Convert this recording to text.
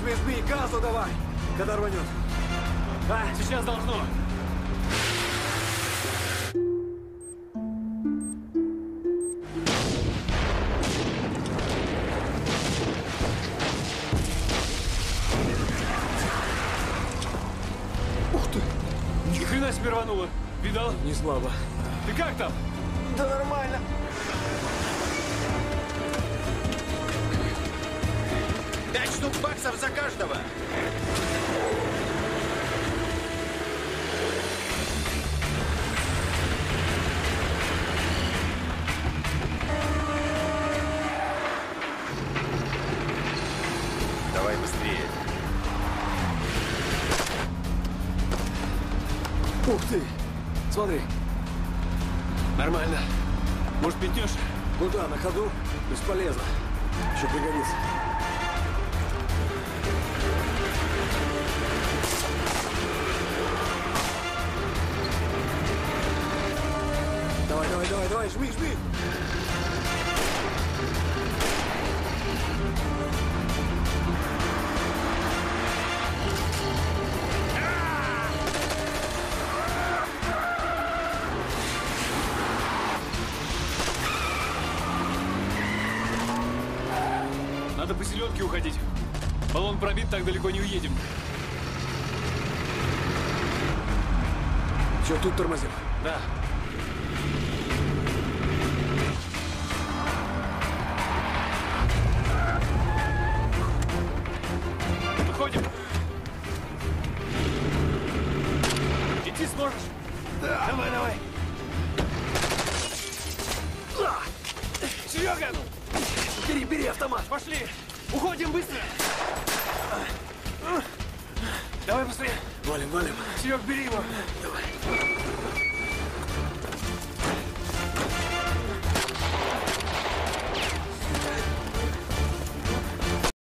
жми, газу давай, когда рванет. А, сейчас должно. Ух ты! Ни хрена себе рвануло. Видал? Не слабо. Ты как там? Да нормально. $5 за каждого. Давай быстрее. Ух ты! Смотри. Нормально. Может, пятнешь? Куда? На ходу? Бесполезно. Еще пригодится. Давай, жми! Надо по селедке уходить. Баллон пробит, так далеко не уедем. Че, тут тормозим? Да. Выходим. Идти сможешь? Да. Давай. Серега! Бери автомат. Пошли! Уходим быстро! Давай быстрее! Валим. Серег, бери его! Давай.